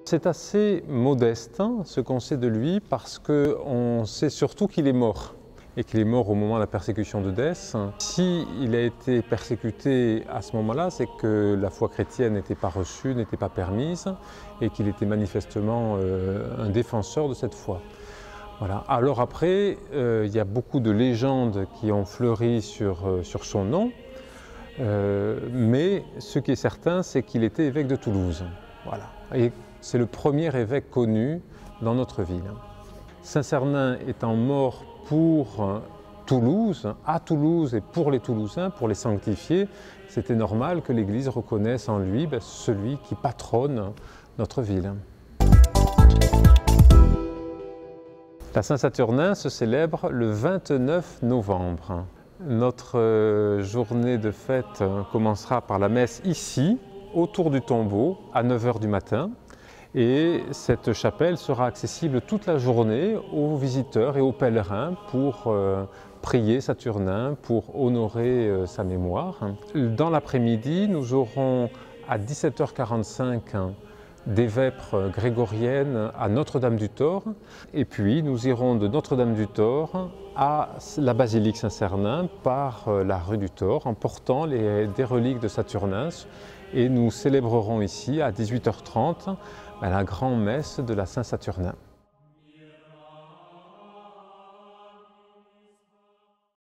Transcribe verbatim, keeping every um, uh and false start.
C'est assez modeste hein, ce qu'on sait de lui parce qu'on sait surtout qu'il est mort et qu'il est mort au moment de la persécution d'Eudès. S'il a été persécuté à ce moment-là, c'est que la foi chrétienne n'était pas reçue, n'était pas permise et qu'il était manifestement euh, un défenseur de cette foi. Voilà. Alors après, euh, il y a beaucoup de légendes qui ont fleuri sur, euh, sur son nom, euh, mais ce qui est certain, c'est qu'il était évêque de Toulouse. Voilà. Et c'est le premier évêque connu dans notre ville. Saint-Cernin étant mort pour Toulouse, à Toulouse et pour les Toulousains, pour les sanctifier, c'était normal que l'Église reconnaisse en lui ben, celui qui patronne notre ville. La Saint-Saturnin se célèbre le vingt-neuf novembre. Notre journée de fête commencera par la messe ici, autour du tombeau, à neuf heures du matin. Et cette chapelle sera accessible toute la journée aux visiteurs et aux pèlerins pour euh, prier Saturnin, pour honorer euh, sa mémoire. Dans l'après-midi, nous aurons à dix-sept heures quarante-cinq des vêpres grégoriennes à Notre-Dame-du-Thor. Et puis nous irons de Notre-Dame-du-Thor à la basilique Saint-Cernin par la rue du Thor en portant les, des reliques de Saturnin. Et nous célébrerons ici à dix-huit heures trente la grand-messe de la Saint-Saturnin.